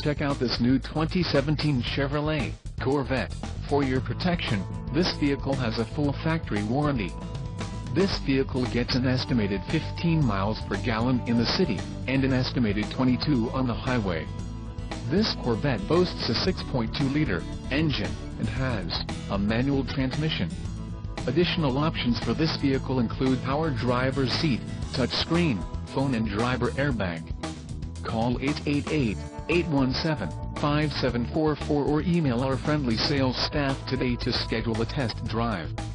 Check out this new 2017 Chevrolet Corvette. For your protection, this vehicle has a full factory warranty. This vehicle gets an estimated 15 miles per gallon in the city, and an estimated 22 on the highway. This Corvette boasts a 6.2-liter engine, and has a manual transmission. Additional options for this vehicle include power driver's seat, touchscreen, phone and driver airbag. Call 888-817-5744 or email our friendly sales staff today to schedule a test drive.